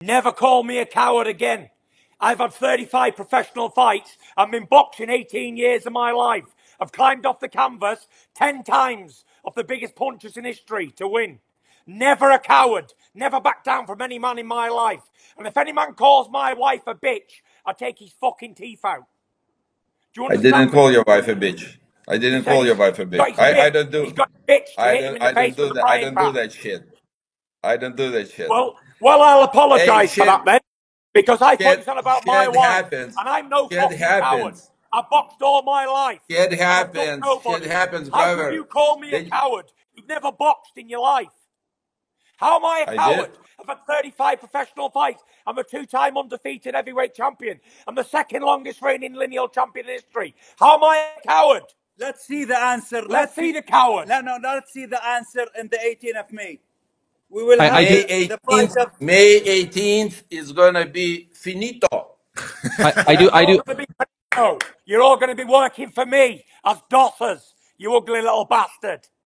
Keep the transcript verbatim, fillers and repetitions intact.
Never call me a coward again. I've had thirty-five professional fights. I've been boxing eighteen years of my life. I've climbed off the canvas ten times off the biggest punches in history to win. Never a coward. Never back down from any man in my life. And if any man calls my wife a bitch, I take his fucking teeth out. Do you I understand didn't me? call your wife a bitch. I didn't call your wife a bitch. I, I don't He's do got a bitch to I hit him don't in the I don't face do with a that I frying don't do pan. that shit. I don't do that shit. Well, well, I'll Hey, apologise for shit, that then, because I thought shit, you said about my shit wife, happens. and I'm no Shit fucking coward. happens. I've boxed all my life, Shit and I've done happens. Shit nobody. happens, How can you brother. call me a Did coward? You've never boxed in your life. How am I a I coward? did? I've had thirty-five professional fights. I'm a two-time undefeated heavyweight champion. I'm the second longest reigning lineal champion in history. How am I a coward? Let's see the answer. Let's, Let's see the coward. No, no, no, let's see the answer in the eighteenth of May. We will I, have I May do. the, the price eighteenth. of. May eighteenth is gonna be finito. I, I Yeah, do. I you're do. all going to be. You're all going to be working for me as dossers. You ugly little bastard.